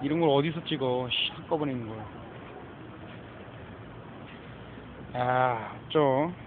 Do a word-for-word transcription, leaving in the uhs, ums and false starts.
이런 걸 어디서 찍어? 씨, 한꺼번에 있는 걸. 야, 저